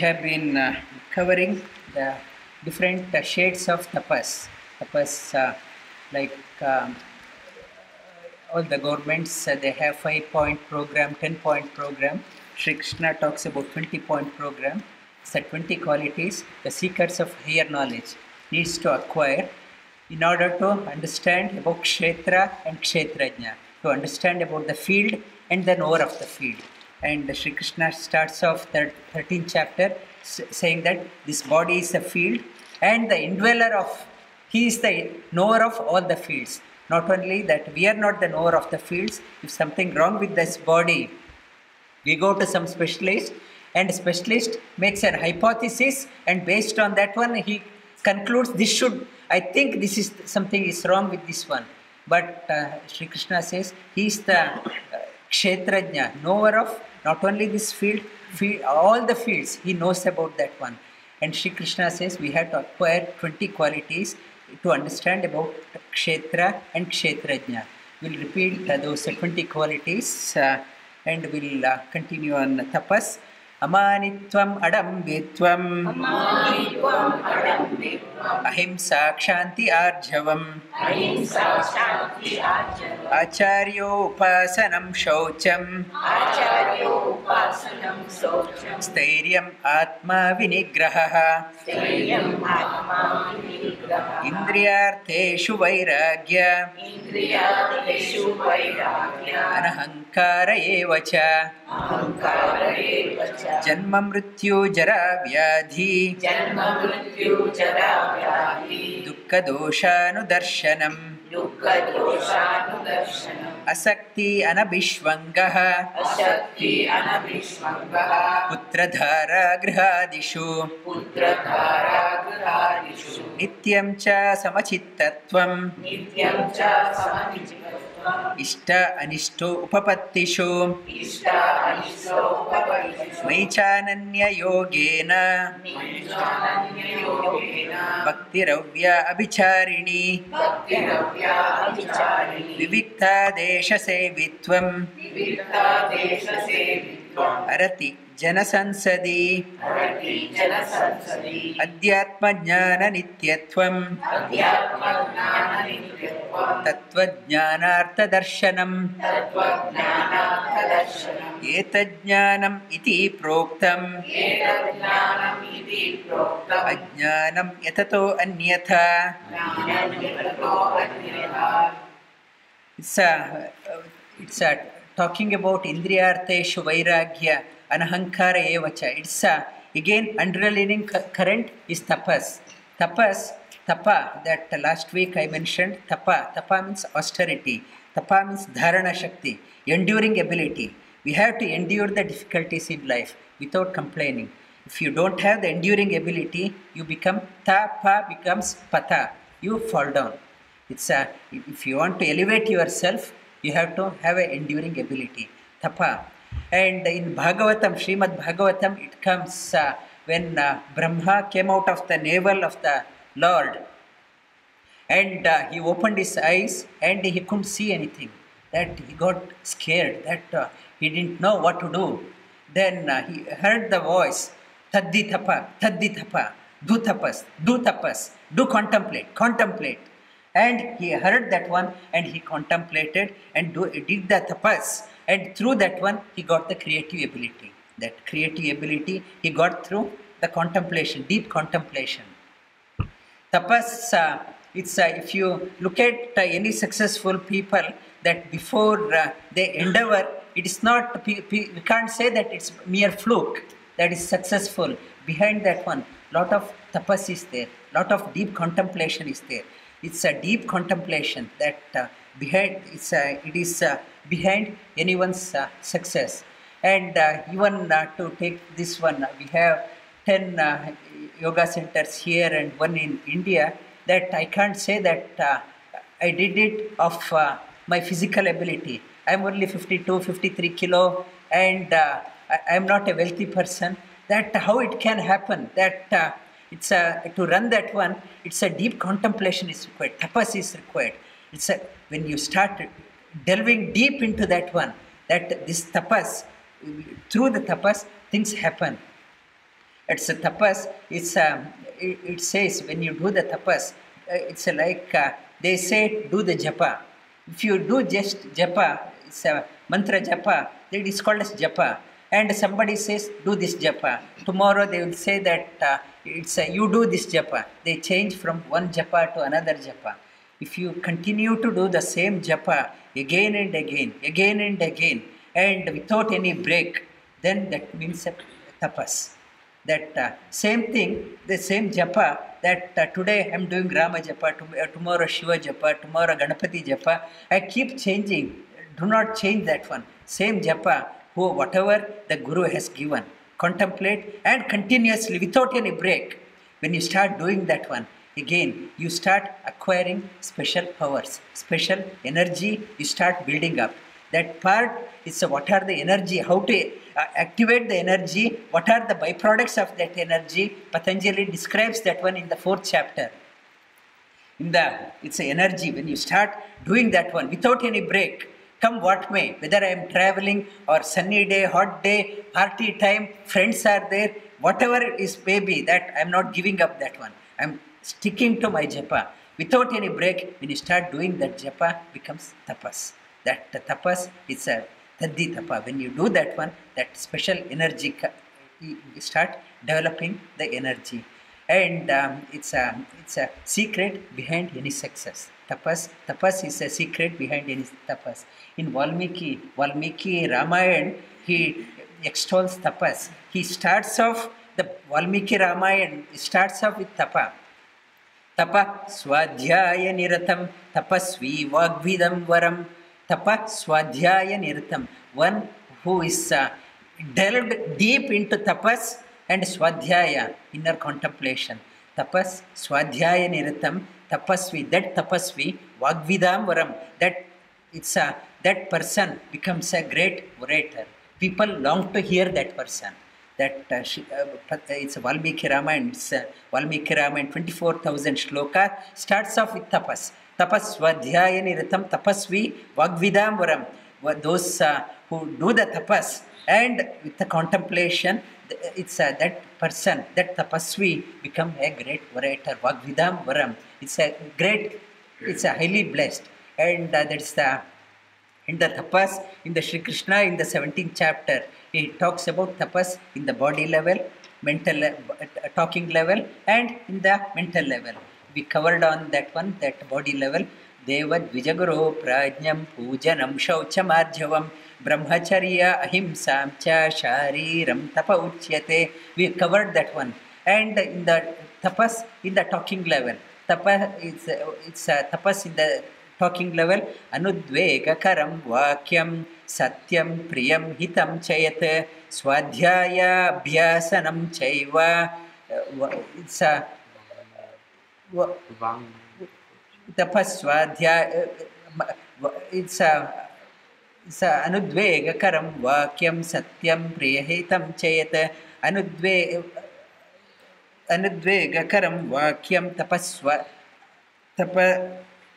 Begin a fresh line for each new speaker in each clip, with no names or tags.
have been covering the different shades of tapas. Tapas, like all the governments, they have 5-point program, 10-point program. Sri Krishna talks about 20-point program. It's the 20 qualities the seekers of higher knowledge needs to acquire in order to understand about Kshetra and Kshetrajna, to understand about the field and the knower of the field. And Sri Krishna starts off the 13th chapter saying that this body is a field and the indweller of, he is the knower of all the fields. Not only that, we are not the knower of the fields. If something wrong with this body, we go to some specialist, and the specialist makes an hypothesis, and based on that one, he concludes this should, I think this is something is wrong with this one. But Sri Krishna says he is the Kshetrajna, knower of not only this field, all the fields, he knows about that one. And Sri Krishna says we have to acquire 20 qualities to understand about Kshetra and Kshetrajna. We'll repeat those 20 qualities and we'll continue on tapas. Amanitvam adambitvam ahimsa kshanti arjavam acharyo upasanam shaucham stairyam atma vinigraha indriyartheshu vairagya anahankara evacha जन्म मृत्यु जरा व्याधि दुःख दोषानुदर्शनम् असक्ति अनभिष्वङ्गः पुत्रधारा गृहादिषु नित्यं च समचित्तत्वम् इष्ट अनिष्टो उपपत्तिषु मयि चानन्ययोगेन भक्तिरव्या अभिचारिणी विविक्तादेशसेवित्वम् अरति जनसंसदि अध्यात्मज्ञाननित्यत्वम् तत्त्वज्ञानार्थदर्शनम् एतज्ज्ञानम् इति प्रोक्तम् अज्ञानं यततो अन्यथा. It's talking about indriyartheshu vairagya anahankara evacha. It's again underlining current is tapas. Tapa, that last week I mentioned, tapa means austerity, tapa means dharana shakti, enduring ability. We have to endure the difficulties in life without complaining. If you don't have the enduring ability, you become tapa becomes pata, you fall down. It's if you want to elevate yourself, you have to have an enduring ability, tapa. And in Bhagavatam, Srimad Bhagavatam, it comes when Brahma came out of the navel of the Lord, and he opened his eyes and he couldn't see anything. That he got scared, that he didn't know what to do. Then he heard the voice, Taddi tapa, do tapas, do contemplate. And he heard that one and he contemplated and did the tapas. And through that one, he got the creative ability. That creative ability he got through the contemplation, deep contemplation. Tapas, it's if you look at any successful people, that before they endeavor, it is not, we can't say that it's mere fluke that is successful. Behind that one, lot of tapas is there, lot of deep contemplation is there. It's a deep contemplation that behind it is behind anyone's success. And even to take this one, we have 10 yoga centers here and one in India. That I can't say that I did it of my physical ability. I'm only 52, 53 kilo, and I'm not a wealthy person. That how it can happen? That it's to run that one. It's a deep contemplation is required. Tapas is required. It's when you start delving deep into that one. That this tapas, through the tapas, things happen. It's a tapas. It says when you do the tapas, it's like they say do the japa. If you do just japa, it's a mantra japa. It is called as japa. And somebody says do this japa. Tomorrow they will say that you do this japa. They change from one japa to another japa. If you continue to do the same japa again and again, and without any break, then that means a tapas. That same thing, the same japa, that today I'm doing Rama japa, tomorrow Shiva japa, tomorrow Ganapati japa, I keep changing. Do not change that one. Same japa, whatever the Guru has given. Contemplate and continuously, without any break. When you start doing that one, again, you start acquiring special powers, special energy, you start building up. That part is what are the energy, how to activate the energy, what are the byproducts of that energy. Patanjali describes that one in the 4th chapter. It's energy. When you start doing that one without any break, come what may, whether I am traveling or sunny day, hot day, party time, friends are there, whatever it is may be, that I am not giving up that one. I am sticking to my japa. Without any break, when you start doing that, japa becomes tapas. That tapas is a taddi tapa. When you do that one, that special energy, you start developing the energy. And it's a secret behind any success. Tapas is a secret behind any tapas. In Valmiki Ramayana, he extols tapas. He starts off, the Valmiki Ramayana starts off with tapa. Tapa swadhyaya niratam tapasvi vagvidam varam. Tapa swadhyaya niratam. One who is delved deep into tapas and swadhyaya, inner contemplation. Tapas swadhyaya niratam tapasvi, that tapasvi vagvidam varam. That person becomes a great orator. People long to hear that person. It's Valmiki Ramayana. It's Valmiki Ramayana, 24,000 shloka, starts off with tapas. Tapas svadhyaya niratam tapasvi vagvidam varam. Those who do the tapas and with the contemplation, it's that person, that tapasvi become a great orator. Vagvidam varam. It's a highly blessed. And that's in the tapas, in the Sri Krishna, in the 17th chapter, he talks about tapas in the body level, mental, talking level, and in the mental level. We covered on that one, that body level. Deva Dvijaguru Prajnam Pujanam Shauchamarjavam Brahmacharya Ahimsam Cha Shariram Tapa Uchyate. We covered that one. And in the tapas, in the talking level, it's tapas in the talking level, anudvegakaram vakyam satyam priyam hitam chayat swadhyaya abhyasanam chaiva. It's a tapas swadhyaya. It's a anudvegakaram vakyam satyam priyahitam chayat anudvegakaram vakyam tapaswa tapa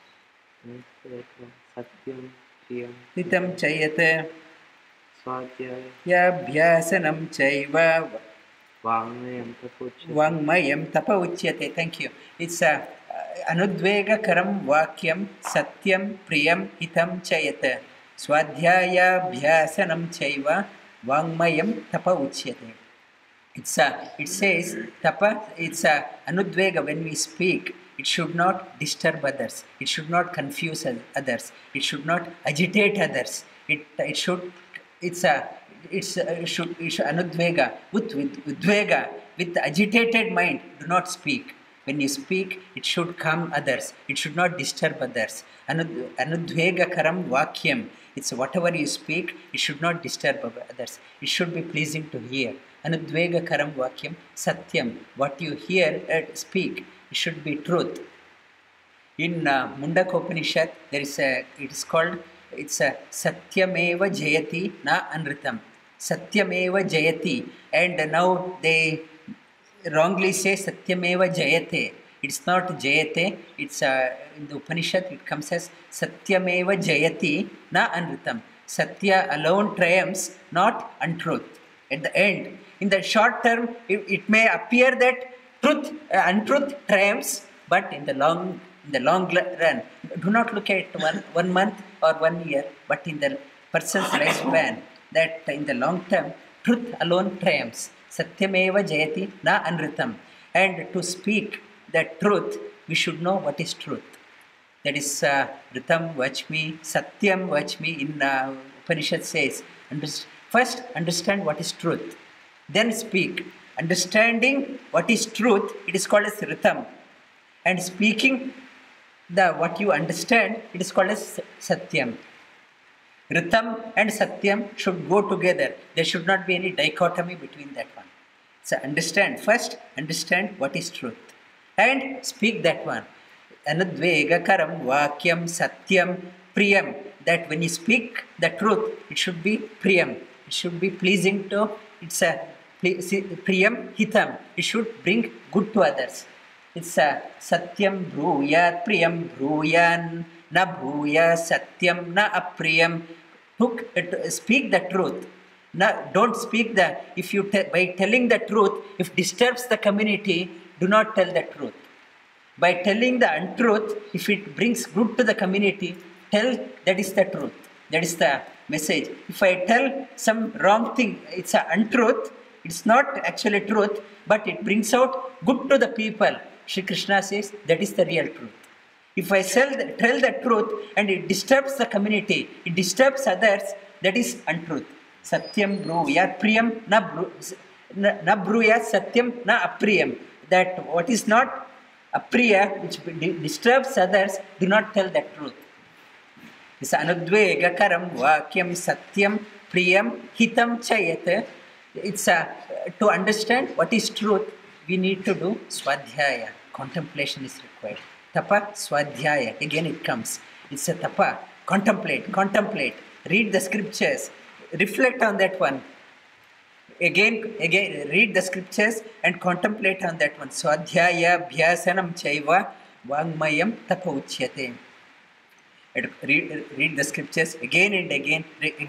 satyam priyam hitam chayate swadhyaya abhyasanam chaiva vangmayam tapa uchyate. Thank you. It's a anudvegakaram vakyam satyam priyam hitam chayate swadhyaya abhyasanam chaiva vangmayam tapa uchyate. It says tapa, it's a anudvega. When we speak, it should not disturb others. It should not confuse others. It should not agitate others. It should anudvega with udvega, with agitated mind. Do not speak. When you speak, it should calm others. It should not disturb others. Anudvega karam vakyam. It's whatever you speak, it should not disturb others. It should be pleasing to hear. Anudvega karam vakyam satyam. What you hear, speak, it should be truth. In Mundaka Upanishad, it is called, it's a Satyameva Jayati na Anritam. Satyameva Jayati. And now they wrongly say Satyameva Jayate. It's not Jayate. It's in the Upanishad, it comes as Satyameva Jayati na Anritam. Satya alone triumphs, not untruth. At the end, in the short term, it may appear that untruth triumphs, but in the long run, do not look at one month or 1 year, but in the person's lifespan, that in the long term, truth alone triumphs. Satyameva jayati na anritam. And to speak that truth, we should know what is truth. That is Ritam Vachmi, Satyam Vachmi in Upanishad says. First, understand what is truth. Then speak. Understanding what is truth, it is called as Ritam. And speaking what you understand, it is called as Satyam. Ritam and Satyam should go together. There should not be any dichotomy between that one. So first understand what is truth. And speak that one. Anudvegakaram vakyam satyam priyam. That when you speak the truth, it should be priyam. It should be pleasing to, it's a priyam hitam. It should bring good to others. It's a satyam bruyat priyam bruyan na bhuya satyam na apriyam. Speak the truth. Now, don't speak by telling the truth, if disturbs the community, do not tell the truth. By telling the untruth, if it brings good to the community, tell that is the truth. That is the message. If I tell some wrong thing, it's an untruth, it's not actually truth, but it brings out good to the people. Shri Krishna says that is the real truth. If I tell the truth and it disturbs the community, it disturbs others, that is untruth. Satyam bruyat priyam na bruyat satyam na apriyam. That what is not apriya, which disturbs others, do not tell the truth. This anudvegakaram vakyam satyam priyam hitam chayat. It's to understand what is truth, we need to do swadhyaya. Contemplation is required. Tapa swadhyaya. Again it comes. It's a tapa. Contemplate. Read the scriptures. Reflect on that one. Again, read the scriptures and contemplate on that one. Swadhyaya bhyasanam chaiva vangmayam tapa uchyate. Read the scriptures again and again.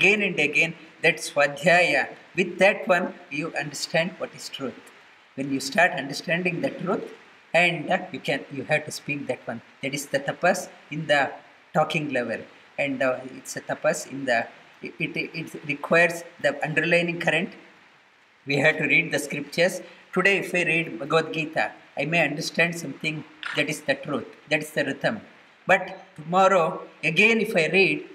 That swadhyaya. With that one, you understand what is truth. When you start understanding the truth, and you have to speak that one. That is the tapas in the talking level, and it's a tapas in the. It requires the underlining current. We have to read the scriptures. Today, if I read Bhagavad Gita, I may understand something that is the truth. That is the rhythm. But tomorrow, again, if I read,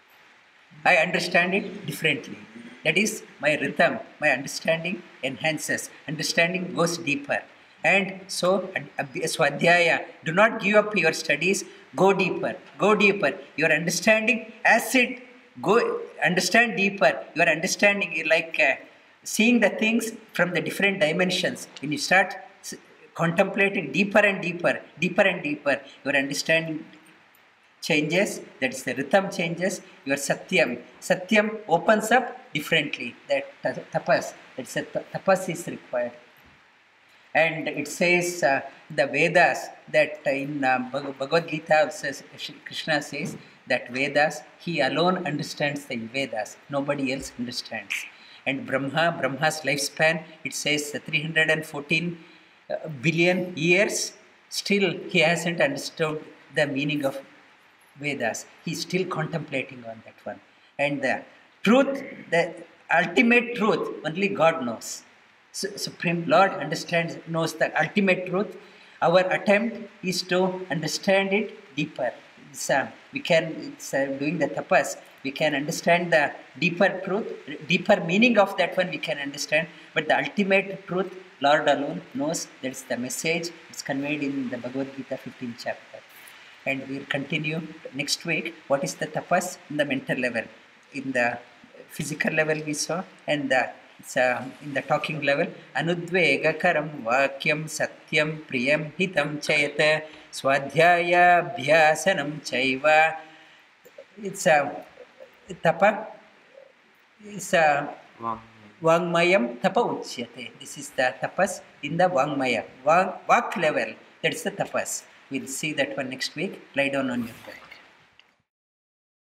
I understand it differently. That is my rhythm. My understanding enhances. Understanding goes deeper. And so, Swadhyaya, do not give up your studies. Go deeper. Your understanding, as it understand deeper. Your understanding is like seeing the things from the different dimensions. When you start contemplating deeper and deeper, your understanding changes. That is the rhythm changes. Your satyam opens up differently. That tapas. That's tapas is required. And it says the Vedas that in Bhagavad Gita says, Krishna says that Vedas, he alone understands the Vedas. Nobody else understands. And Brahma's lifespan, it says 314 billion years. Still, he hasn't understood the meaning of Vedas. He's still contemplating on that one. And the truth, the ultimate truth, only God knows. Supreme Lord knows the ultimate truth. Our attempt is to understand it deeper. Doing the tapas, we can understand the deeper truth, deeper meaning of that one we can understand. But the ultimate truth, Lord alone knows. That is the message. It's conveyed in the Bhagavad Gita 15th chapter. And we'll continue next week. What is the tapas in the mental level? In the physical level we saw, and in the talking level, anudvegakaram vakyam satyam priyam hitam chayata swadhyaya bhyasanam chaiva. It's a tapa. It's a vangmayam tapa uchyate. This is the tapas in the vangmaya. Vak level. That is the tapas. We'll see that one next week. Lie down on your bed.